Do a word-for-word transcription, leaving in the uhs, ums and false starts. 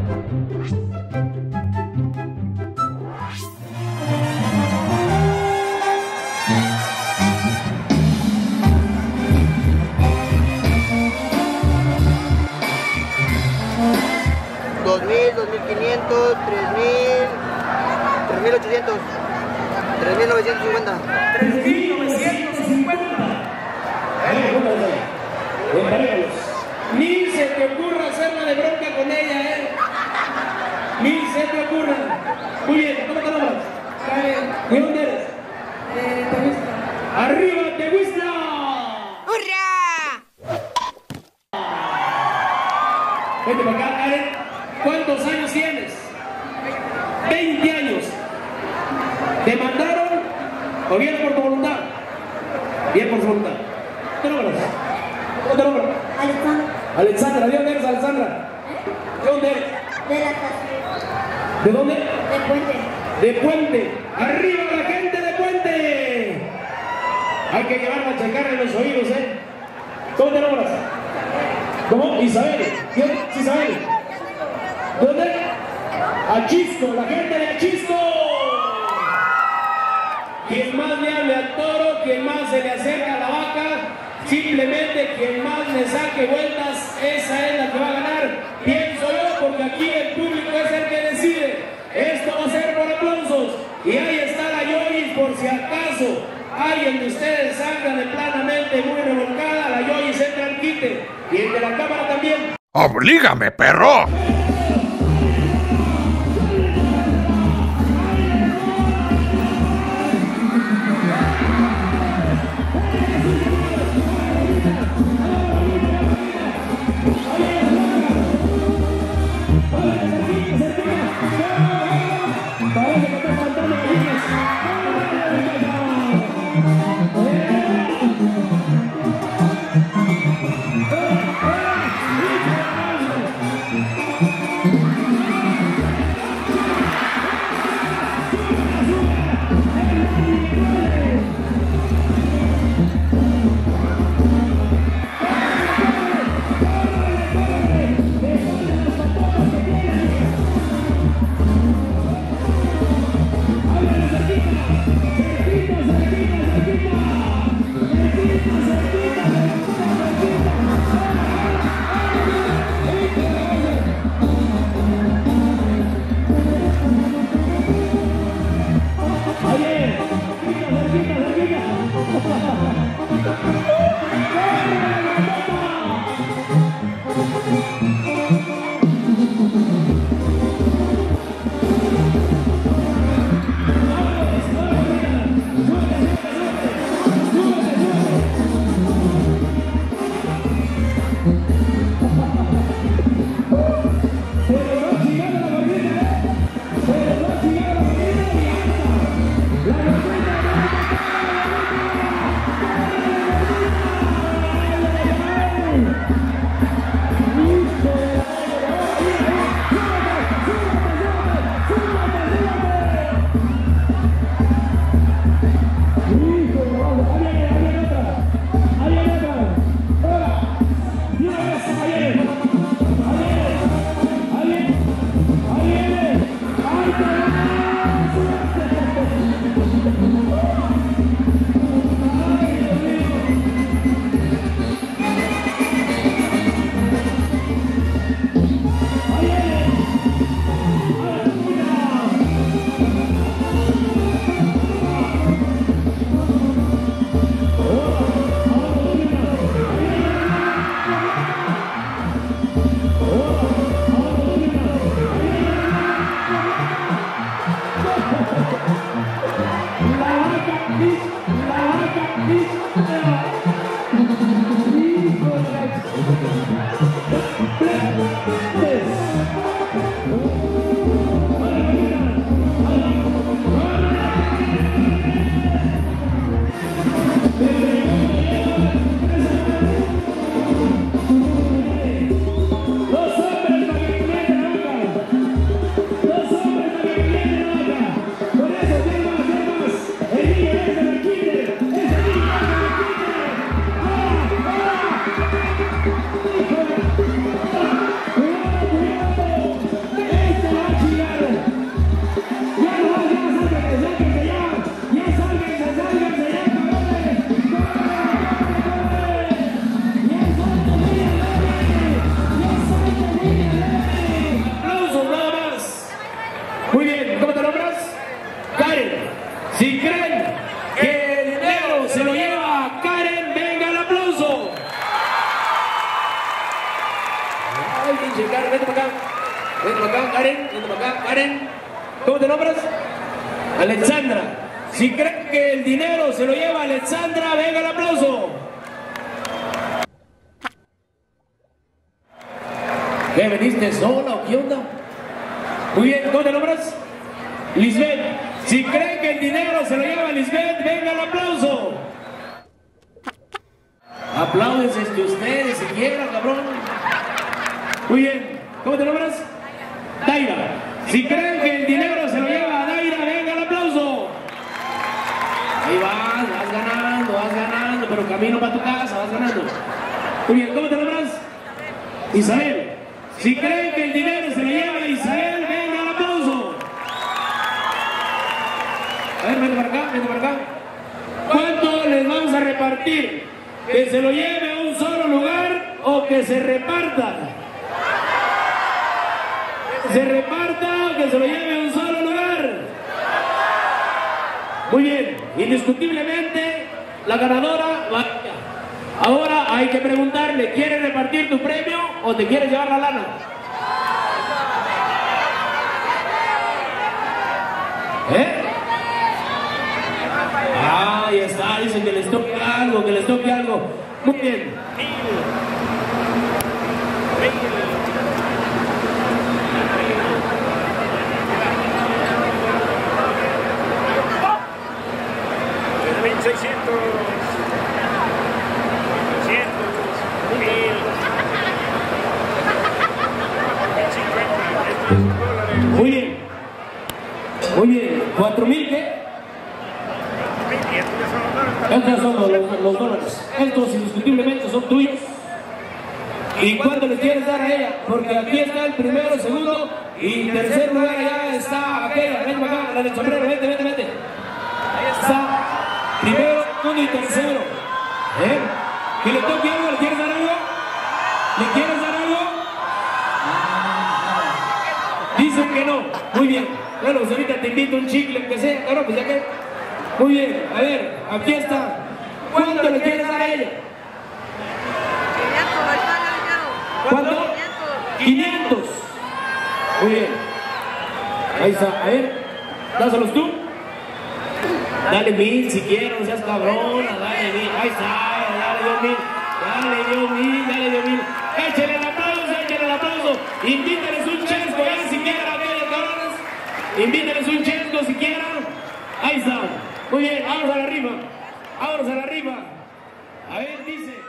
dos mil, dos mil quinientos, tres mil, tres mil ochocientos, tres mil novecientos cincuenta. tres mil novecientos cincuenta. Ni se te ocurra hacerla de bronca con ella, ¿eh? Ni se te ocurra. Muy bien, ¿cómo te llamas? ¿De dónde eres? Eh, Teguista. ¡Arriba, Teguista! ¡Hurra! Vete para acá, Karen. ¿Cuántos años tienes? veinte años. ¿Te mandaron o vienes por tu voluntad? Bien por su voluntad. ¿Qué nombres? ¿Cómo te nombras? Alexandra. Alexandra, ¿de dónde eres, Alexandra? ¿De dónde eres? De la casa. ¿De dónde? De Puente. De Puente. ¡Arriba la gente de Puente! Hay que llevarla a checarle los oídos, ¿eh? ¿Cómo te nombras? ¿Cómo? Isabel. ¿Quién es Isabel? ¿Dónde? Achisco, la gente de Achisco. Quien más le hable al toro, quien más se le acerca a la vaca, simplemente quien más le saque vueltas, esa es la que va a ganar. Pienso yo, porque aquí el público es el que decide. Esto va a ser por aplausos. Y ahí está la Yoyis, por si acaso alguien de ustedes anda de planamente muy revolcada, la Yoyis entra al quite. Y el de la cámara también. ¡Oblígame, perro! ¡Eh! Ay, pinche Karen, vete para acá. Vete para acá, Karen, vete para acá, Karen. ¿Cómo te nombras? Alexandra. Si creen que el dinero se lo lleva Alexandra, venga el aplauso. ¿Qué, veniste sola o qué onda? Muy bien, ¿cómo te nombras? Lisbeth. Si creen que el dinero se lo lleva Lisbeth, venga el aplauso. Apláudense entre ustedes si quieren, cabrón. Muy bien, ¿cómo te nombras? Daira. Si creen que el dinero se lo lleva a Daira, venga el aplauso. Ahí vas, vas ganando, vas ganando, pero camino para tu casa, vas ganando. Muy bien, ¿cómo te nombras? Isabel. Si creen que el dinero se lo lleva a Isabel, venga el aplauso. A ver, vete para acá, vete para acá. ¿Cuánto les vamos a repartir? ¿Que se lo lleve a un solo lugar o que se reparta? ¿Que se reparta o que se lo lleve a un solo lugar? Muy bien, indiscutiblemente la ganadora va. Ahora hay que preguntarle, ¿quieres repartir tu premio o te quieres llevar la lana? ¿Eh? Ah, ya está, dicen que les toque algo, que les toque algo. Muy bien. mil seiscientos, trescientos, mil, Muy bien. Muy bien. ¿Cuatro mil qué? Estos son los, los, los dólares. Estos indiscutiblemente son tuyos. ¿Y cuánto les quieres dar a ella? Porque aquí está el primero, el segundo y tercer lugar ya está aquella. Ven para acá, la del sombrero, vete, vete, vete. Ahí está. Primero, segundo y tercero. ¿Eh? ¿Que le toque algo? ¿Le quieres dar algo? ¿Le quieres dar algo? Dicen que no. Muy bien. Bueno, pues ahorita te invito un chicle, que sea, claro, pues ya que. Muy bien, a ver, aquí está. ¿Cuánto le quieres dar a ella? ¿Cuánto? quinientos. Muy bien. Ahí está, a ver, dáselos tú. Dale mil si quieres, no seas cabrona, dale mil. Ahí está, dale dio mil. Dale dio mil, dale dio mil. Échale el aplauso, échale el aplauso. Invítenles un chesco, a ver si quieren aquellos cabrones. Invítenles un chesco si quieren. Ahí está. Muy bien, vamos a la rifa. Vámonos a la rifa. A ver, dice.